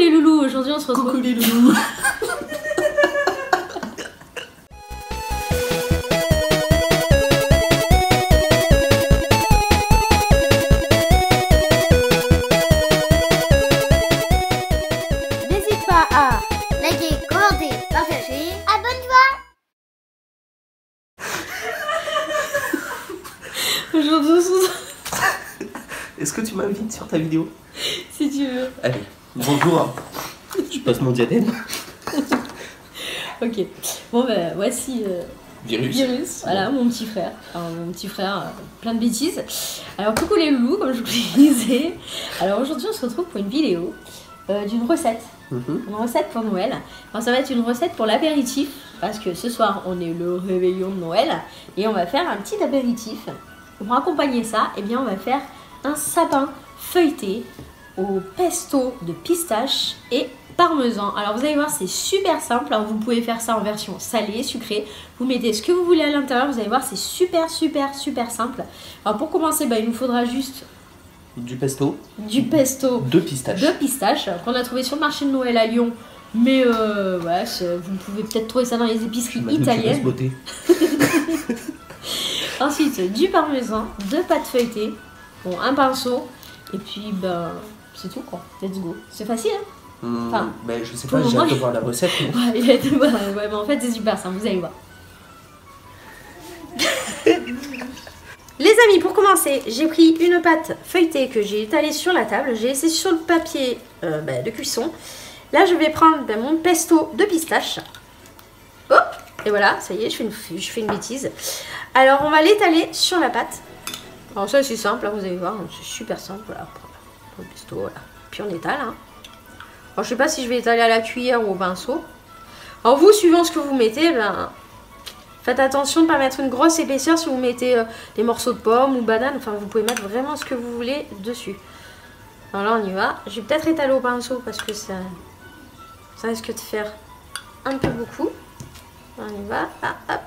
les loulous, aujourd'hui on se retrouve. Coucou les loulous. N'hésite pas à liker, commenter, partager. Abonne-toi. aujourd'hui on se retrouve. Est-ce que tu m'invites sur ta vidéo? Si tu veux. Allez, bonjour. Je passe mon diadème. Ok. Bon ben voici Virus. Voilà mon petit frère. Alors, mon petit frère, plein de bêtises. Alors coucou les loulous, comme je vous le disais. Alors aujourd'hui on se retrouve pour une vidéo d'une recette. Une recette pour Noël. Alors ça va être une recette pour l'apéritif. Parce que ce soir on est le réveillon de Noël. Et on va faire un petit apéritif. Pour accompagner ça, eh bien on va faire un sapin feuilleté au pesto de pistache et parmesan. Alors vous allez voir, c'est super simple. Alors, vous pouvez faire ça en version salée, sucrée. Vous mettez ce que vous voulez à l'intérieur. Vous allez voir, c'est super simple. Alors pour commencer, il nous faudra juste du pesto de pistache. Qu'on a trouvé sur le marché de Noël à Lyon. Mais voilà, vous pouvez peut-être trouver ça dans les épiceries italiennes. Ensuite, du parmesan, de pâte feuilletée, bon, un pinceau, et puis c'est tout quoi. Let's go. C'est facile, hein? Enfin, je sais pas, j'ai hâte de voir la recette. Mais... mais en fait c'est super simple, vous allez voir. Les amis, pour commencer, j'ai pris une pâte feuilletée que j'ai étalée sur la table. J'ai laissé sur le papier de cuisson. Là, je vais prendre mon pesto de pistache. Hop, et voilà, ça y est, je fais une bêtise. Alors, on va l'étaler sur la pâte. Alors ça, c'est simple, là, vous allez voir, c'est super simple. Voilà, pour le pesto, voilà. Puis on étale. Hein. Alors, je sais pas si je vais étaler à la cuillère ou au pinceau. Alors, vous, suivant ce que vous mettez, faites attention de ne pas mettre une grosse épaisseur si vous mettez des morceaux de pommes ou bananes. Enfin, vous pouvez mettre vraiment ce que vous voulez dessus. Alors là, on y va. Je vais peut-être étaler au pinceau parce que ça risque de faire un peu beaucoup. On y va. Ah, hop.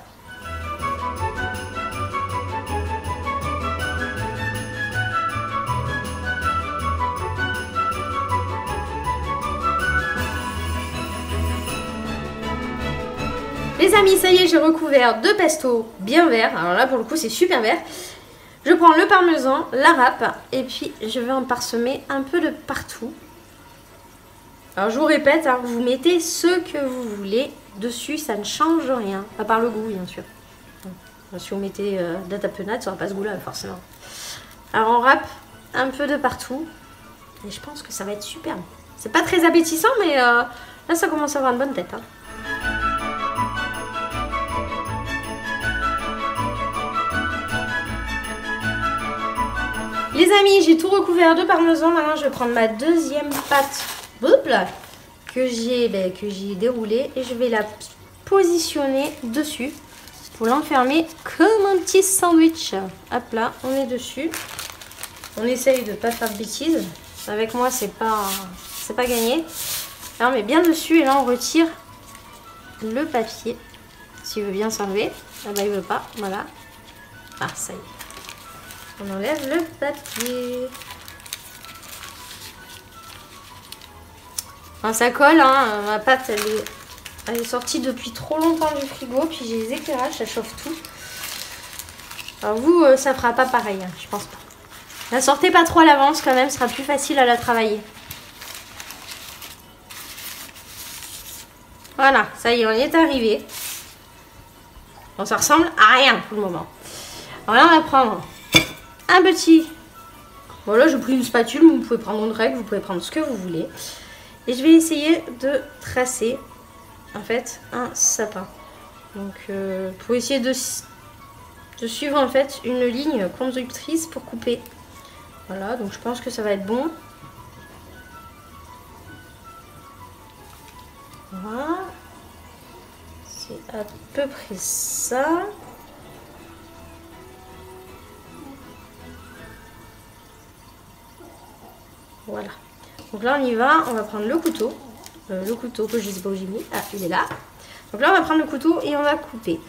Les amis, ça y est, j'ai recouvert de pesto bien vert. Alors là, pour le coup, c'est super vert. Je prends le parmesan, la râpe, et puis je vais en parsemer un peu de partout. Alors, je vous répète, hein, vous mettez ce que vous voulez dessus, ça ne change rien. À part le goût, bien sûr. Si vous mettez de la tapenade, ça n'aura pas ce goût-là, forcément. Alors, on râpe un peu de partout. Et je pense que ça va être super. C'est pas très appétissant, mais là, ça commence à avoir une bonne tête. Hein. Les amis, j'ai tout recouvert de parmesan. Maintenant, je vais prendre ma deuxième pâte que j'ai déroulée et je vais la positionner dessus pour l'enfermer comme un petit sandwich. Hop là, on est dessus. On essaye de ne pas faire de bêtises. Avec moi, c'est pas gagné. Là, on met bien dessus et là, on retire le papier. S'il veut bien s'enlever. Ah bah, il veut pas. Voilà. Ah, ça y est. On enlève le papier. Alors ça colle, hein. Ma pâte elle est sortie depuis trop longtemps du frigo. Puis j'ai les éclairages, ça chauffe tout. Alors vous, ça fera pas pareil, hein, je pense pas. La sortez pas trop à l'avance quand même, ce sera plus facile à la travailler. Voilà, ça y est, on y est arrivé. Bon, ça ressemble à rien pour le moment. Alors là, on va prendre un petit... Voilà, j'ai pris une spatule, mais vous pouvez prendre une règle, vous pouvez prendre ce que vous voulez. Et je vais essayer de tracer, en fait, un sapin. Donc, pour essayer de suivre, en fait, une ligne conductrice pour couper. Voilà, donc je pense que ça va être bon. Voilà. C'est à peu près ça. Voilà. Donc là, on y va. On va prendre le couteau. Le couteau que je ne sais pas où j'ai mis. Ah, il est là. Donc là, on va prendre le couteau et on va couper.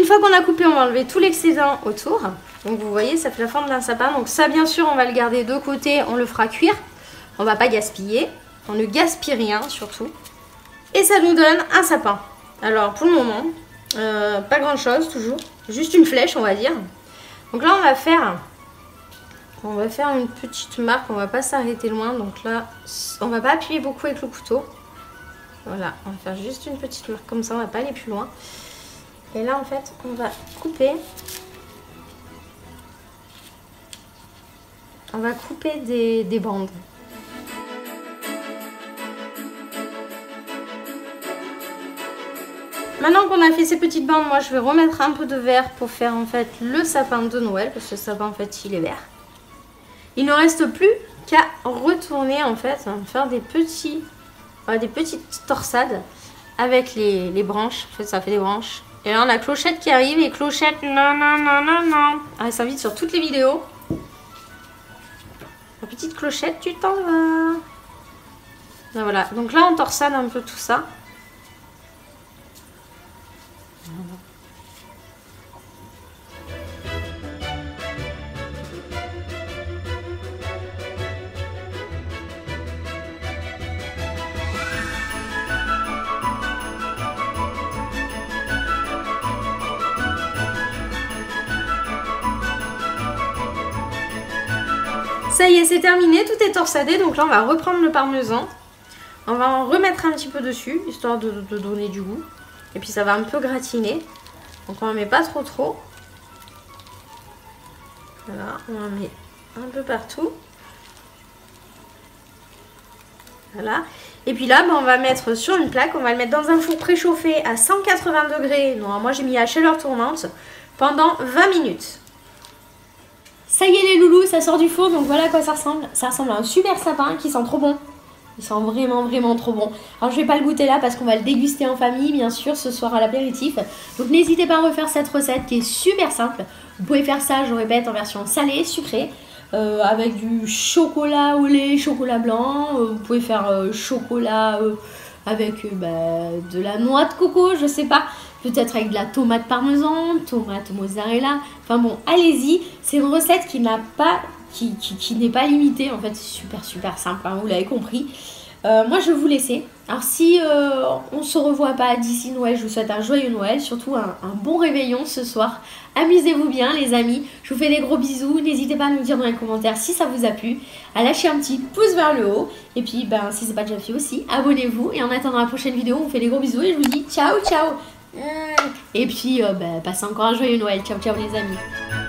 une fois qu'on a coupé, on va enlever tout l'excédent autour. Donc vous voyez, ça fait la forme d'un sapin. Donc ça, bien sûr, on va le garder de côté, on le fera cuire. On va pas gaspiller. On ne gaspille rien, surtout. Et ça nous donne un sapin. Alors, pour le moment, pas grand-chose, toujours. Juste une flèche, on va dire. Donc là, on va faire une petite marque. On va pas s'arrêter loin. Donc là, on va pas appuyer beaucoup avec le couteau. Voilà, on va faire juste une petite marque comme ça. On va pas aller plus loin. Et là, en fait, on va couper. On va couper des bandes. Maintenant qu'on a fait ces petites bandes, moi je vais remettre un peu de vert pour faire en fait le sapin de Noël. Parce que le sapin en fait il est vert. Il ne reste plus qu'à retourner en fait, faire des petites torsades avec les branches. En fait ça fait des branches. Et là on a Clochette qui arrive et Clochette, non. Elle s'invite sur toutes les vidéos. La petite Clochette, tu t'en vas. Et voilà, donc là on torsade un peu tout ça. Ça y est, c'est terminé, tout est torsadé. Donc là, on va reprendre le parmesan. On va en remettre un petit peu dessus, histoire de donner du goût. Et puis ça va un peu gratiner. Donc on en met pas trop. Voilà, on en met un peu partout. Voilà. Et puis là, on va mettre sur une plaque, on va le mettre dans un four préchauffé à 180 degrés. Non, moi j'ai mis à chaleur tournante pendant 20 minutes. Ça y est les loulous, ça sort du four, donc voilà à quoi ça ressemble. Ça ressemble à un super sapin qui sent trop bon. Il sent vraiment trop bon. Alors je vais pas le goûter là parce qu'on va le déguster en famille, bien sûr, ce soir à l'apéritif. Donc n'hésitez pas à refaire cette recette qui est super simple. Vous pouvez faire ça, je répète, en version salée, sucrée, avec du chocolat au lait, chocolat blanc. Vous pouvez faire chocolat avec de la noix de coco, je sais pas. Peut-être avec de la tomate parmesan, tomate mozzarella. Enfin bon, allez-y. C'est une recette qui n'a pas, qui n'est pas limitée. En fait, c'est super simple, hein, vous l'avez compris. Moi, je vais vous laisser. Alors, si on ne se revoit pas d'ici Noël, je vous souhaite un joyeux Noël. Surtout un bon réveillon ce soir. Amusez-vous bien, les amis. Je vous fais des gros bisous. N'hésitez pas à nous dire dans les commentaires si ça vous a plu. À lâcher un petit pouce vers le haut. Et puis, si ce n'est pas déjà fait aussi, abonnez-vous. Et en attendant la prochaine vidéo, on vous fait des gros bisous. Et je vous dis ciao. Et puis, passez encore un joyeux Noël. Ciao les amis.